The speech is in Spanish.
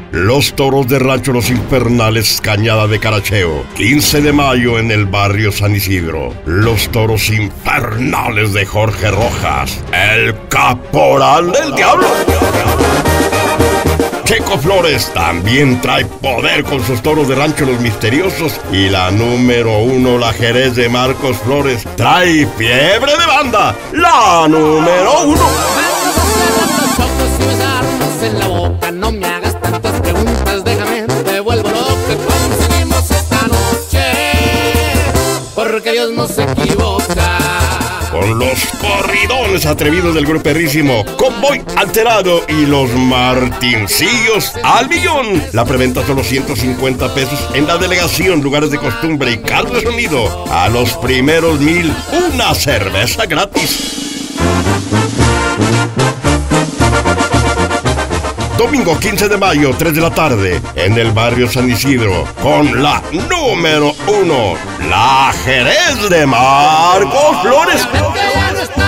Los toros de Rancho Los Infernales, Cañada de Caracheo. 15 de mayo en el barrio San Isidro. Los toros infernales de Jorge Rojas, el caporal del diablo. Checo Flores también trae poder con sus toros de Rancho Los Misteriosos. Y la número 1, la Jerez de Marcos Flores, trae fiebre de banda, la número 1. En la boca, no me hagas tantas preguntas, déjame, te vuelvo lo que conseguimos esta noche, porque Dios no se equivoca. Con los corridones atrevidos del gruperísimo Convoy Alterado y los Martincillos al millón. La preventa solo 150 pesos en la delegación, lugares de costumbre y carro de sonido. A los primeros 1000, una cerveza gratis. Domingo 15 de mayo, 3 de la tarde, en el barrio San Isidro, con la número 1, la Jerez de Marcos Flores.